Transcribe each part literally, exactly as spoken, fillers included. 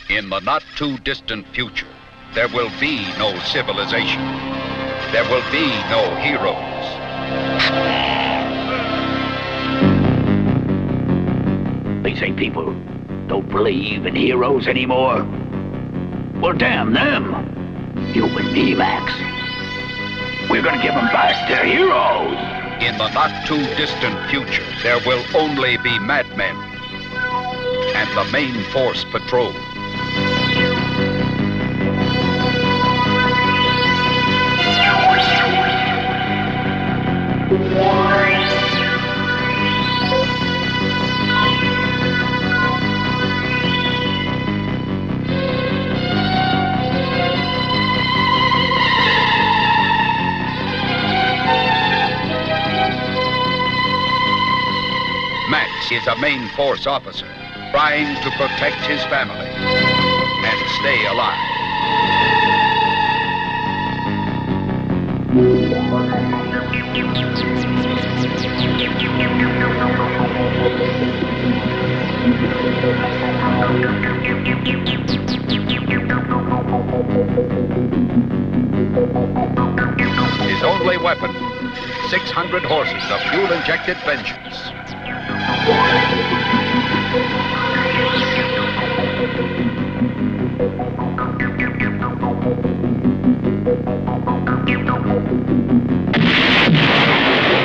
In the not-too-distant future, there will be no civilization. There will be no heroes. They say people don't believe in heroes anymore. Well, damn them. You and me, Max. We're gonna give them back their heroes. In the not-too-distant future, there will only be madmen and the main force patrol. Max is a main force officer trying to protect his family and stay alive. His only weapon, six hundred horses of fuel-injected vengeance.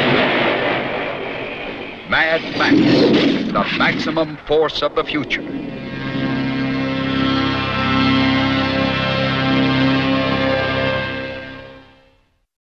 Mad Max, the maximum force of the future.